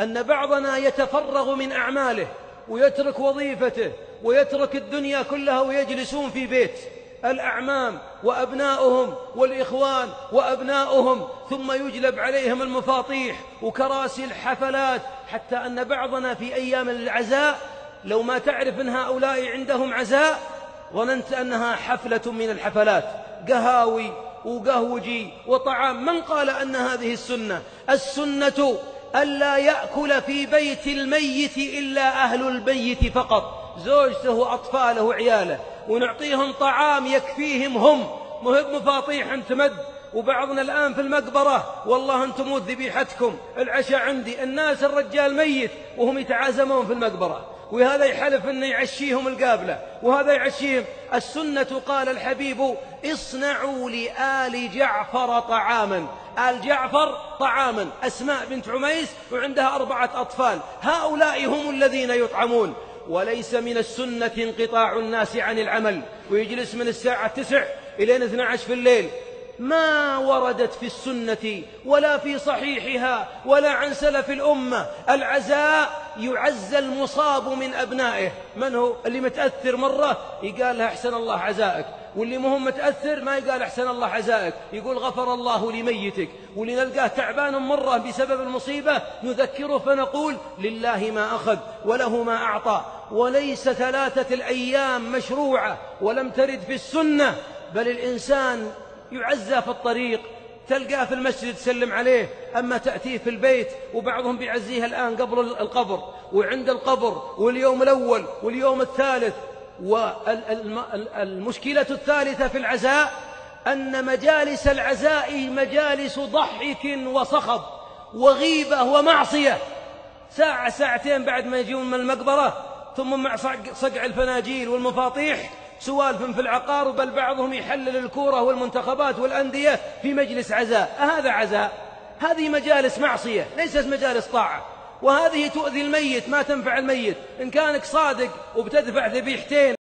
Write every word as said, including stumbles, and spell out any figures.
أن بعضنا يتفرغ من أعماله ويترك وظيفته ويترك الدنيا كلها ويجلسون في بيت الأعمام وأبناؤهم والإخوان وأبناؤهم، ثم يجلب عليهم المفاطيح وكراسي الحفلات، حتى أن بعضنا في أيام العزاء لو ما تعرف أن هؤلاء عندهم عزاء ظننت أنها حفلة من الحفلات، قهاوي وقهوجي وطعام. من قال أن هذه السنة؟ السنة ألا يأكل في بيت الميت إلا أهل البيت فقط، زوجته وأطفاله وعياله، ونعطيهم طعام يكفيهم هم، مهب مفاطيح تمد. وبعضنا الآن في المقبرة والله أن تموت ذبيحتكم، العشاء عندي، الناس الرجال ميت وهم يتعازمون في المقبرة، وهذا يحلف أنه يعشيهم القابلة وهذا يعشيهم. السنة قال الحبيب اصنعوا لآل جعفر طعاما، آل جعفر طعاما، أسماء بنت عميس وعندها أربعة أطفال، هؤلاء هم الذين يطعمون. وليس من السنة انقطاع الناس عن العمل ويجلس من الساعة تسع إلى اثني عشر في الليل، ما وردت في السنة ولا في صحيحها ولا عن سلف الأمة. العزاء يعزى المصاب من أبنائه، من هو اللي متأثر مرة يقال له أحسن الله عزائك، واللي مهم متأثر ما يقال أحسن الله عزائك، يقول غفر الله لميتك. واللي نلقاه تعبان مرة بسبب المصيبة نذكره فنقول لله ما أخذ وله ما أعطى. وليس ثلاثة الأيام مشروعة ولم ترد في السنة، بل الإنسان يعزى في الطريق، تلقاه في المسجد تسلم عليه، أما تأتيه في البيت. وبعضهم بيعزيها الآن قبل القبر وعند القبر واليوم الأول واليوم الثالث. والمشكلة الثالثة في العزاء أن مجالس العزاء مجالس ضحك وصخب وغيبة ومعصية، ساعة ساعتين بعد ما يجون من المقبرة ثم مع صقع الفناجيل والمفاطيح سوالف في العقار، بل بعضهم يحلل الكورة والمنتخبات والأندية في مجلس عزاء. هذا عزاء؟ هذه مجالس معصية ليست مجالس طاعة، وهذه تؤذي الميت ما تنفع الميت. إن كانك صادق وبتدفع ذبيحتين